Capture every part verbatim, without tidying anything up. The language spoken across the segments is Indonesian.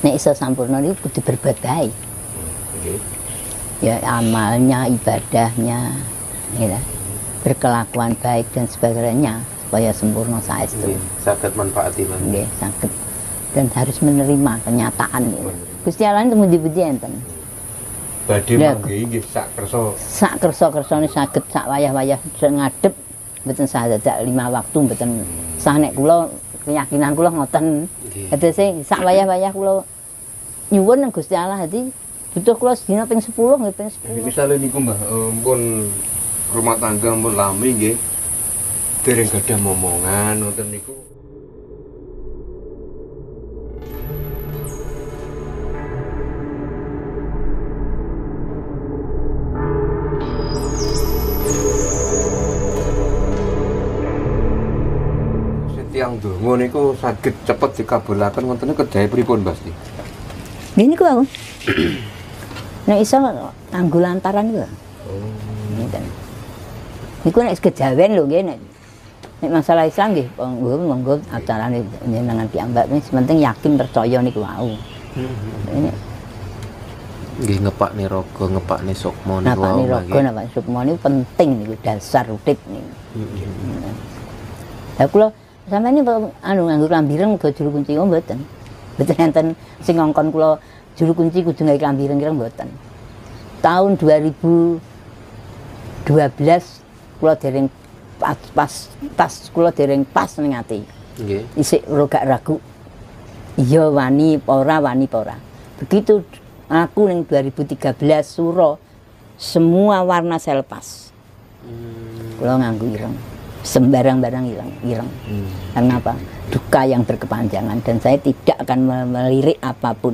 nek iso sampurna niku kudu berbuat baik. Nggih. Ya amalnya, ibadahnya, ya, berkelakuan baik dan sebagainya supaya sempurna saestu. Saged manfaati man. Nggih, saged. Dan harus menerima kenyataan. Ya. Gusti Allah itu muji-muji enten. Badhe mangke nggih sak kersa. Sak kersa-kersane saged sak wayah-wayah ngadep mboten sahadat lima waktu mboten sah nek kula keyakinan kula ngoten. Adese sak wayah-wayah kula nyuwun nang Gusti Allah dadi butuh kula sedina ping sepuluh nggih ping sepuluh. Misale niku Mbah, pun rumah tangga pun lami nggih. Dereng gadah momongan wonten niku. Setiang donga niku saged cepet dikabulaken wonten kedahe pripun, Mbah? Nggih niku aku. Nek iso nganggo lantaran niku. Oh. Ngeten. Niku nek kejawen lho nggih nek nek masalah Islam nggih monggo monggo acarane njenengan piyambak penting yakin percaya niku wau. Heeh. Nggih ngepakne raga, ngepakne sukma niku wau. Ngepakne raga, ngepakne sukma niku penting niku dasar urip niku. Heeh. Lah kula sampeyan anu nganggo klambi ireng go juru kunci kok mboten. Mboten enten sing ngongkon kula juru kunci kudu gawe klambi ireng mboten. Tahun dua ribu dua belas kula dereng pas pas pas kula dereng pas ning ati. Nggih. Isik gak ragu. Iya wani apa ora, wani apa ora. Begitu aku ning dua ribu tiga belas suro semua warna saya lepas. Hmm. Kula nganggo ireng. Sembarang-barang ireng, ireng. Hmm. Karena apa? Duka yang berkepanjangan dan saya tidak akan melirik apapun.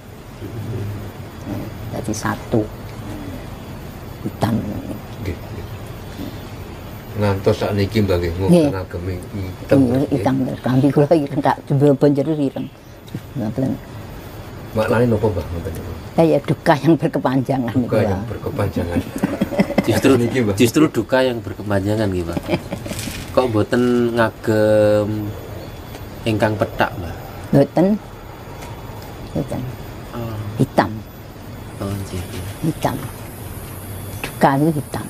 Hmm. Jadi satu hitam. Nggih. Ngantos sakniki Mbah nggih ngoten agem hitam. Hitam klambi kula ireng tak jebol jero ireng. Ngoten. Maknane napa Mbah ngoten niku? Ya duka yang berkepanjangan. Duka yang berkepanjangan. Justru niki Mbah. Justru duka yang berkepanjangan nggih, Pak. Kok mboten ngagem ingkang pethak, Mbah? Mboten. Mboten. Oh. Hitam. Oh, nggih. Hitam. Duka itu hitam.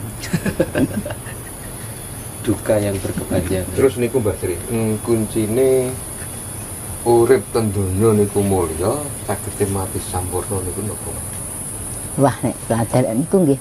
Duka yang berkepanjangan. Terus niku Mbah Sri, mm, kuncine urip ten donya niku mulya, saged mati sampurna niku napa? Wah, nek pelajaran niku nggih.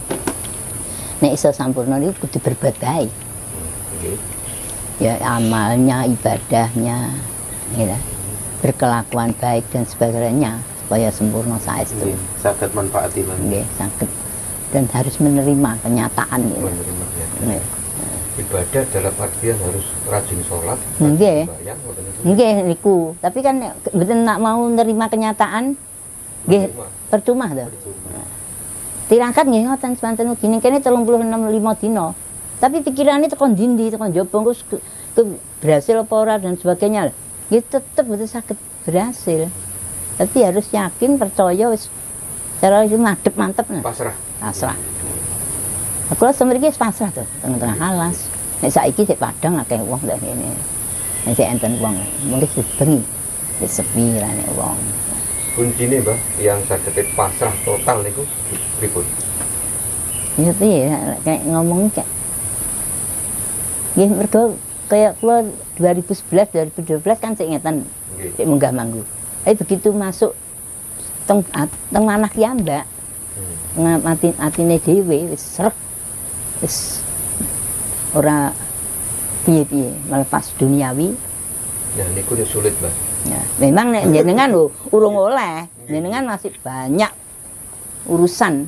Nek iso sampurna niku kudu berbuat baik. Nggih. Ya amalnya, ibadahnya, ya, berkelakuan baik dan sebagainya supaya sempurna saestu. Saged manfaati man. Nggih, saged. Dan harus menerima kenyataan ya. Menerima ya. Ibadah dalam artian harus rajin sholat, nggih. sembahyang, ngoten niku. Nggih niku, tapi kan mboten nak mau nerima kenyataan nggih percuma to. Tirakat nggih ngoten semanten gini kene tiga puluh enam lima dina. Tapi pikirannya tekan dindi, tekan jaba ke, ke berhasil apa ora dan sebagainya. Nggih tetep mboten saged berhasil. Tapi harus yakin, percaya wis cara iki madhep mantep nah. Pasrah. Pasrah. Aku lah semriki pasrah to, tengah-tengah alas. Nek saiki sik padang akeh wong lho ngene. Nek sik enten wong, mungkin sik bengi. Wis sepi lah nek wong. Kuncine, Mbah, yang saged pasrah total niku pripun? Ya piye kayak ngomong kayak nggih mergo kayak kula dua ribu sebelas dua ribu dua belas kan sik ngeten. Sik munggah manggu. Tapi begitu masuk teng teng manah piyambak. Hmm. Mati atine dhewe wis srek. Wis ora piye-piye melepas duniawi. Ya niku sulit, Mbak. Ya, memang nek jenengan lho urung oleh, jenengan masih banyak urusan.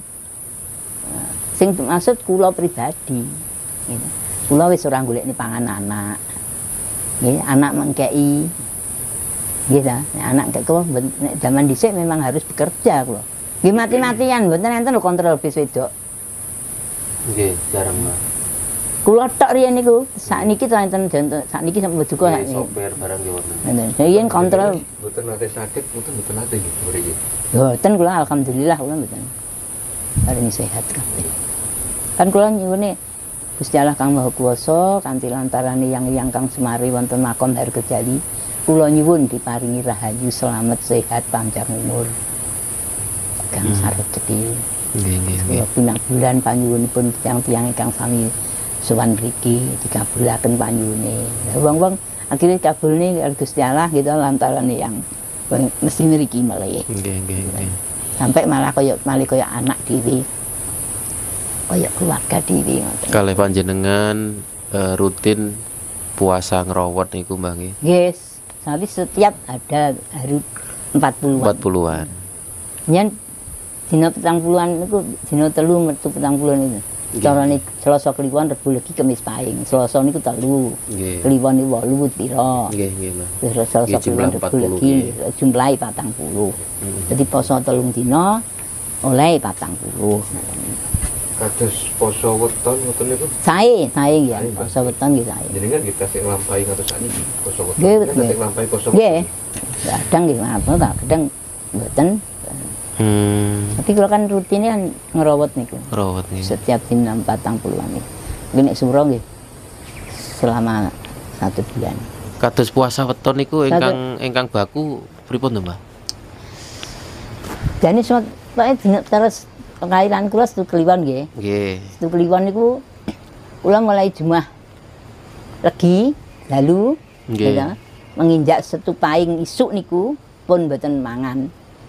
Sing maksud kula pribadi. Gitu. Kula wis ora golekne pangan anak. Nggih, anak mengkei. Nggih ta, nek anak kek kula nek zaman dhisik memang harus bekerja kula. Nggih mati-matian mboten enten lho kontrol bis wedok. Nggih, jarang Mbak. Kula tok riyen niku, sakniki to enten sakniki sampe duka sakniki. Sopir barang nggih wonten. Nenten. Yen kontrol mboten nate sakit, mboten mboten nate nggih mriki. Mboten kula alhamdulillah kula mboten. Paling sehat kabeh. Kan kula nyuwune Gusti Allah Kang Maha Kuwasa kanthi lantarane yang yang Kang Semari wonten makom Hargojali kula nyuwun diparingi rahayu selamat sehat panjang umur gangsal rezeki. Nggih nggih nggih. Kula pinang bulan panyuwunipun tiyang-tiyang ingkang sami sowan mriki dikabulaken panyuwune. Wong-wong akhirnya kabulne karo Gusti Allah gitu lantaran yang mesti mriki meleh. Nggih nggih nggih. Sampai malah kaya malih kaya anak dhewe. Kaya keluarga dhewe ngoten. Kalih panjenengan eh, rutin puasa ngerawat niku Mbah nggih. Yes, tapi setiap ada hari empat puluhan. empat puluhan. Yen dina petang puluhan niku dina telu metu petang puluhan itu. Carane Selasa Kliwon Rebo Legi Kamis Pahing. Selasa niku telu. Nggih. Kliwon niku wolu pira. Nggih nggih Mbah. Terus Selasa Nggih, jumlah Kliwon empat Rebo puluh, Legi nggih. jumlahe patang puluh. Jadi poso telung dina oleh patang puluh. Kados poso weton ngoten niku. Sae, sae ya, Sae, Mbak. poso weton nggih sae. Jenengan nggih tasih nglampahi kados sakniki poso weton. Nggih, Tasih nggih. nglampahi poso Nggih. weton. Kadang nggih apa tak kadang mboten. Hmm, Tapi kalau kan rutinnya kan ngerawat niku. rawat nggih. Setiap dina patang puluhan niku. Nggih nek suro nggih selama satu bulan. Kados puasa weton niku ingkang ingkang baku pripun to Mbah? Jane sok pokoke dina terus kailan kula Setu Kliwon nggih. Nggih. Setu Kliwon niku kula mulai Jumat Legi lalu Nggih. ya, menginjak Setu Pahing isuk niku pun mboten mangan.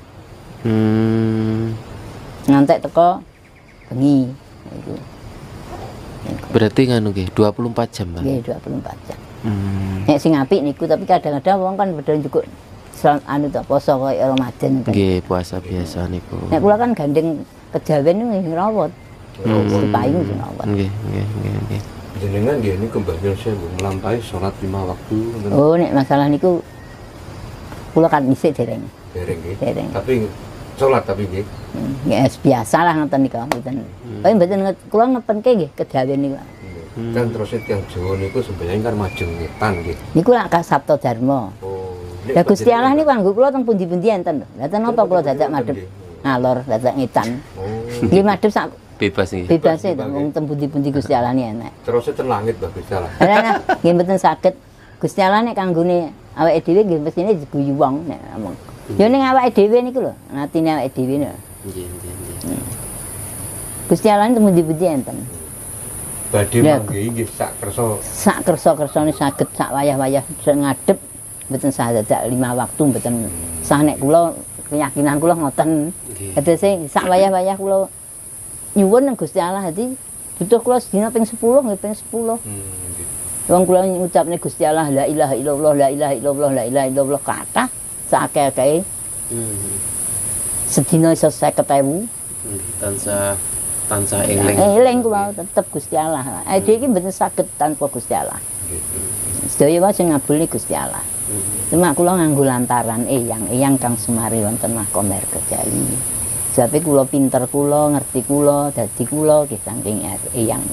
Hmm, Ngantek teko bengi niku. berarti nganu nggih dua puluh empat jam Mbah. Nggih dua puluh empat jam. Hmm. Nek sing apik niku tapi kadang-kadang wong kan padha njukuk sel- anu tak poso kaya Ramadan kan. Nggih, puasa biasa niku. Nek kula kan gandeng kejawen niku nggih ngrawat. Hmm. Setu Pahing sing ngrawat. Nggih, nggih, nggih, nggih. Jenengan nggih niku Mbah Nyun Sewu nglampahi salat lima waktu ngoten. Oh nek masalah niku kula kan dhisik dereng. Dereng nggih. Dereng. Tapi salat tapi nggih. Hmm, Ya biasa lah ngoten niku mboten. Tapi mboten nge- kula ngepenke nggih kejawen niku. Hmm. Kan terus tiyang Jawa niku sembahyang kan majeng ngetan nggih. Niku lak ka Sabto Dharma. Oh. Lah Gusti Allah niku kanggo kula teng pundi-pundi enten lho. Lah ten napa kula dadak madhep ngalor dadak ngetan. Oh. Nggih madhep sak Bebas nggih. bebas e wong teng pundi-pundi Gusti Allah ni enak. Terus ten langit Mbah Gusti Allah. Lah nggih mboten saged Gusti Allah nek kanggone awake dhewe nggih mestine diguyu wong nek ngomong. Ya ning awake dhewe niku lho, atine awake dhewe niku. Nggih, nggih, nggih. Gusti Allah niku pundi-pundi enten. Badhe Ya. mangke nggih sak kersa Sak kersa-kersane saged sak wayah-wayah ngadep mboten sah dadak lima waktu mboten sah nek kula keyakinan kula ngoten. Nggih. Kadese sak wayah-wayah kula nyuwun nang Gusti Allah dadi butuh kula sedina ping sepuluh nggih ping sepuluh. Hmm, nggih. Wong kula ngucapne Gusti Allah la ilaha illallah la ilaha illallah la ilaha illallah kathah sakake Hmm. sedina iso seket ewu. Nggih, tansah tansah eling. Eling kula tetep Gusti Allah. Ade iki mboten saged tanpa Gusti Allah. Sedaya wae sing ngabulne Gusti Allah. Hmm. Cuma kula nganggo lantaran eyang-eyang kang semari wonten Mahkamah Kerjali. Sebab kula pinter kula, ngerti kula, dadi kula nggih saking eyang.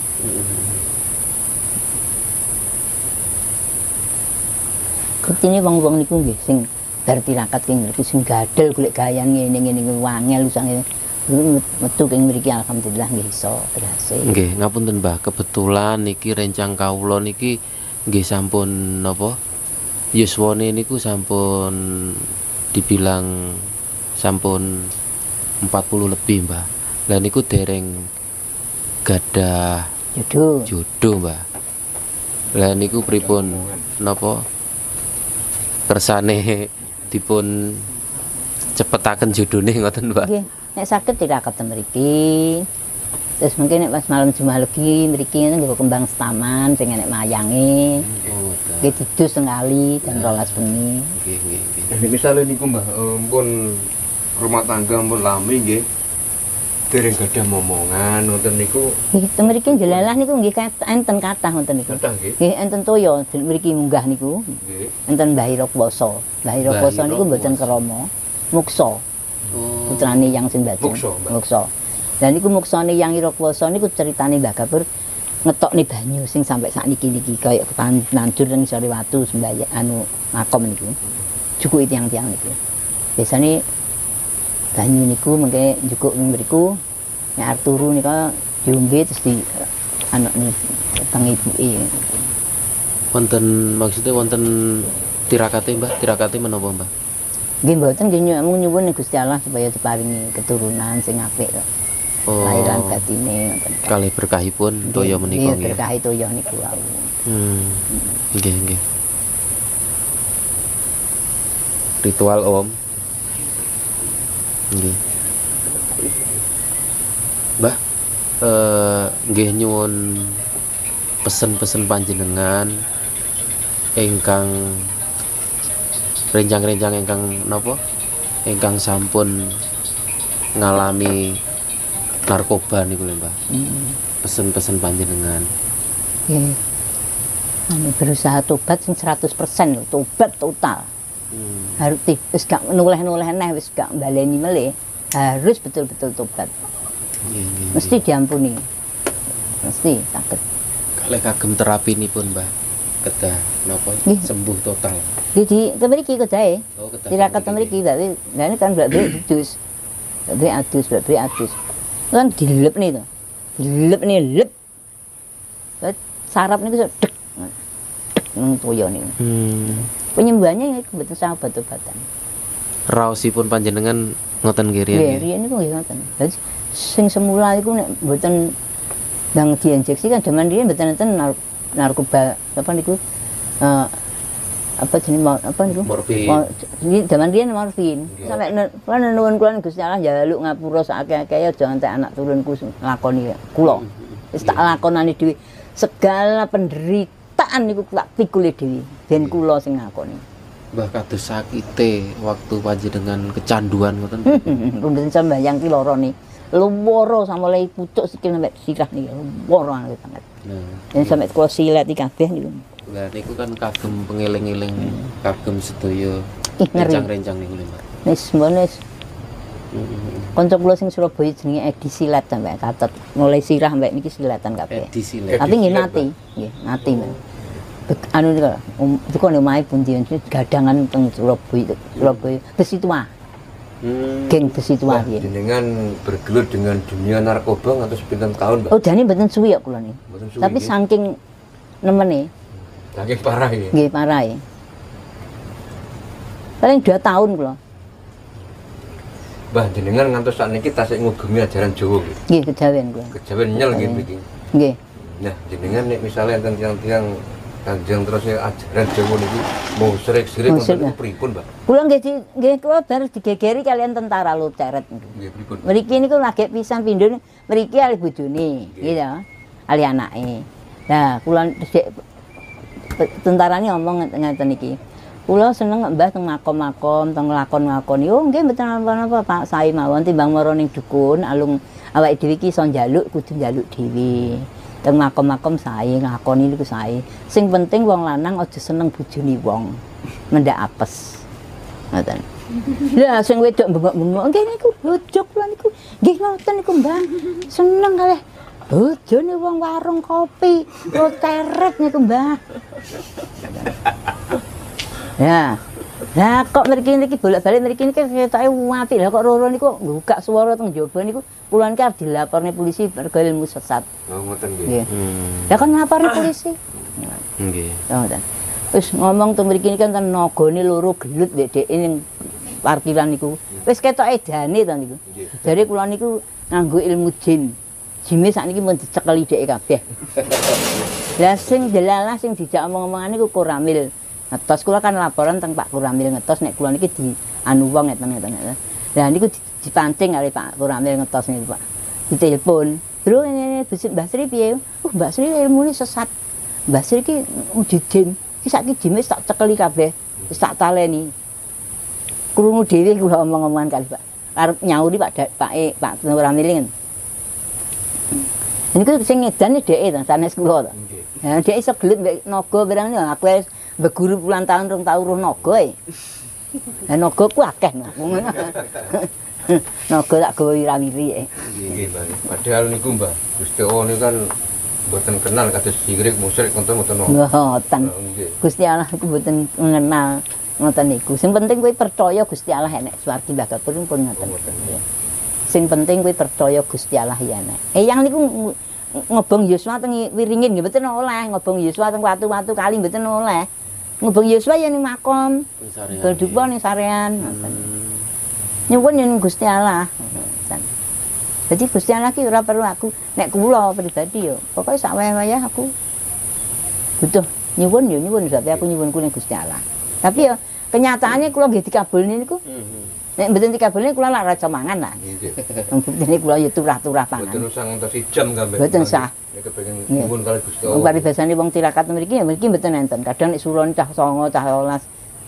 Kutine wong-wong niku nggih sing bar tirakat keng mriki sing gadel golek gayan ngene-ngene wangel usang metu keng mriki alhamdulillah nggih iso berhasil. Nggih, ngapunten Mbah, kebetulan niki rencang kawula niki nggih sampun napa? Yuswane niku sampun dibilang sampun empat puluh lebih, Mbah. Lah niku dereng gadah Jodoh. jodoh, Mbah. Lah niku pripun napa? Kersane dipun cepetaken jodone ngoten, Mbah. Nggih, nek saged tirakat ten mriki. Terus mungkin nek pas malam Jumat Legi mriki ngene nggo kembang setaman sing enek mayange. Oh, Nggih didus sekali dan rolas bengi. nggih, nggih, nggih. Nah, misalnya niku Mbah, eh, pun rumah tangga pun lami nggih. Dereng gadah momongan wonten niku Nggih, ten mriki jelalah niku nggih kat- enten kathah ngoten niku. kathah nggih. Nggih enten toya den mriki munggah niku. Nggih. Enten Mbah Hira Kwasa. Mbah Hira Kwasa niku mboten krama muksa. Oh, Putrane yang sing bajing. Muksa, Mbak. Muksa. Lah niku muksane yang Hira Kwasa niku ceritane Mbah Gapur ngetokne banyu sing sampai sakniki niki kaya ketanjur ning sore watu sembayang anu makom niku. Jukuki tiang-tiang niku. Biasane banyu niku mengke njukuk ning mriku nek arep turu nika diombe terus di anak nih teng ibuke. wonten maksudnya wonten Tirakate Mbah, tirakate menapa Mbah? Nggih mboten nggih nyuwun nyuwun ning Gusti Allah supaya diparingi keturunan sing apik kok. Oh. Lahiran batine ngoten. Kalih berkahipun toya menika Nggih nggih. berkah toya niku wau. Hmm. Nggih, nggih. Ritual Om. Nggih. Mbah, eh nggih nyuwun pesen-pesen panjenengan ingkang rencang-rencang ingkang napa? Ingkang sampun ngalami narkoba niku lho Mbah. Hmm. Pesen-pesen panjenengan. Nggih. Anu berusaha tobat sing seratus persen lho, tobat total. Hmm. Harus wis gak noleh-noleh neh wis gak baleni melih, harus betul-betul tobat. Nggih, nggih. Mesti diampuni. Mesti saged. Kalih kagem terapinipun Mbah. Kedah napa? Nggih. Sembuh total. Di di mriki kok jae. Oh, kedah. Tirakat mriki berarti lha ini kan berarti adus. Berarti adus, berarti adus. Kan dilep nih to. Dilep nih lep. Terus sarap niku dek. Dek nang toya niku. Hmm. Penyembuhannya iku mboten sang obat-obatan. Raosipun panjenengan ngoten nggih riyen. Nggih, riyen niku nggih ngoten. Dadi sing semula iku nek mboten ndang diinjeksi kan jaman riyen mboten enten nar narkoba apa niku eh apa jenenge apa niku? Morfin. Ini jaman riyen morfin. Sampai kan nuwun kula Gusti Allah njaluk ngapura sakake-akeh aja nganti anak turunku nglakoni kula. Wis tak lakonani dhewe. Segala penderitaan niku tak pikule dhewe. Ben kula sing ngakoni. Mbah kados sakite waktu panjenengan kecanduan ngoten. Mboten sambayang ki lorone. Luwara sampe pucuk sikil sampe sirah niki. Luwara banget. Nah, Yen sampe kula silet iki kabeh niku. lah niku kan kagem pengeling-eling kagem sedaya Ih, ngeri. rencang-rencang niku lho, Mbak. Wis mbone Heeh. kanca kula sing Surabaya jenenge Edi Silat sampe katet. Mulai sirah sampe niki silatan kabeh. Edisi le. Tapi nggih Silat, nati, nggih nati. Mbak. Bek- Anu niku um, iku nek omahe pundi gadangan teng Surabaya, Surabaya besi tua, Hmm. geng besi tua Wah, piye. jenengan bergelut dengan dunia narkoba ngantos pinten tahun, Mbak? Oh, jane mboten suwi kok kula niki. Mboten suwi, Tapi nggih. saking nemene Saking parah ini. nggih parah ya. Paling dua tahun kula. Mbah jenengan ngantos sakniki tasik ngugemi ajaran Jawa nggih. Nggih kejawen kula. Kejawen nyel nggih mriki. Nggih. Nah, jenengan nek misalnya enten tiang-tiang kanjeng terus ya ajaran Jawa niku mau sirik-sirik Musrik, ngoten ya. niku pripun, Mbak? Kula nggih di nggih kula bar digegeri kalian tentara lo ceret niku. Nggih pripun? Mriki niku lagi pisan pindho mriki ali bojone, gitu. Ali anake. Nah, kula dhisik tentarane ngomong ngeten iki. Kula seneng Mbah teng makom-makom, teng lakon-lakon. Yo nggih mboten napa-napa Pak, sae mawon timbang mara ning dukun, alung awake dhewe iki iso njaluk kudu njaluk dhewe. Teng makom-makom sae ngakoni niku sae. Sing penting wong lanang aja seneng bojone wong. Mendak apes. Ngoten. Lah sing wedok bengok-bengok nggih niku bojo kula niku. Nggih ngoten niku Mbah. Seneng kalih bojone wong warung kopi. Lo teret niku Mbah. Ya. Lah kok mriki niki bolak-balik mriki niki ketoke apik. Lah kok roro niku buka swara teng jaba niku kula niki arep dilaporne polisi mergo ilmu sesat. Oh, ngoten nggih. Nggih. Hmm. Lah kan nglaporne polisi. Nggih. Ya ngoten. Wis ngomong teng mriki niki kan nagane loro gelut mbek dhek ning parkiran niku. Wis ketoke edane to niku. Nggih. Jare kula niku nganggo ilmu jin. Jine sakniki mun dicekeli dhek kabeh. Lah sing delalah sing dijak omong-omongan niku Koramil. Ngetos kula kan laporan teng Pak Koramil ngetos nek kula niki di anu wong ngeten-ngeten. Lah niku dipancing kali Pak Koramil ngetos niku Pak. Ditelepon. Bro ini besok Mbak Sri piye? Oh Mbak Sri ilmune sesat. Mbak Sri ki uji jin. Ki saiki jin wis tak cekeli kabeh. Wis tak taleni. Krungu dhewe kula omong-omongan kali Pak. Arep nyauri Pak Da- Pak E Pak Koramil ngene. Niku sing ngedan dheke to sanes kula to. Nggih. Ya dhek iso gelut mbek naga barang niku aku wis beguru puluhan tahun rong tau roh naga e. Lah naga ku akeh nah. Naga tak gawe wira-wiri e. Nggih, Mbak. Padahal niku, Mbah, Gusti Allah niku kan mboten kenal kados sirik musyrik ngoten mboten wonten. Ngoten. Nggih. Gusti Allah iku mboten mengenal ngoten niku. Sing penting kowe percaya Gusti Allah enek swargi Mbah Gapur pun ngoten. Sing penting kowe percaya Gusti Allah ya enek. Eyang niku ng- ngobong Yuswa teng Wiringin nggih mboten oleh, ngobong Yuswa teng watu-watu kali mboten oleh. ngubung Yuswa ya ning makom. Ning sarean. Berdupa ning sarean. Hmm. Nyuwun ning Gusti Allah. Jadi Gusti Allah ki ora perlu aku nek kula pribadi yo. Pokoke sak wayah-wayah aku butuh nyuwun yo nyuwun sebab aku nyuwun ku ning Gusti Allah. Tapi yo kenyataannya kula nggih dikabulne niku. Hmm. Nek mboten dikabulne kula lak raja mangan lah. Nggih. Wong buktine kula yo turah-turah Boten pangan. usah ngantos jam kabeh. Boten sah. Nek kepengin Nggih. nyuwun kali Gusti Wong Allah. paribasane wong tirakat mriki ya mriki mboten enten. Kadang nek suron cah songo cah rolas.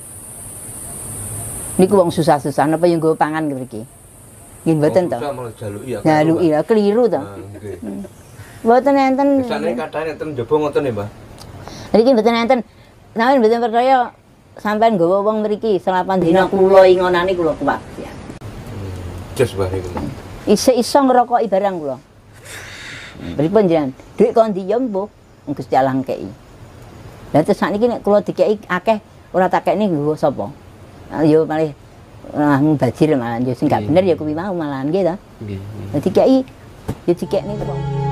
Niku wong susah-susah napa yo nggo pangan mriki. Nggih mboten to. Susah malah jaluki ya. Jaluki ya keliru to. Nah, nggih. Mboten enten. Biasane kathah enten njaba ngoten nggih, Mbah. Mriki mboten enten. Sampeyan mboten percaya sampeyan nggawa wong mriki selapan dina kula ingonane kula kuat ya. Jos Mbah niku. Isih iso ngerokoki barang kula. Pripun jenengan? Dhuwit kondi ya mbuh Gusti Allah ngkeki. Lah terus sakniki nek kula dikeki akeh ora tak kekne nggo sapa? Ya malih ah mubazir malah yo sing gak bener ya kuwi mau malahan nggih to. Nggih. Dadi kei ya dikekne kok.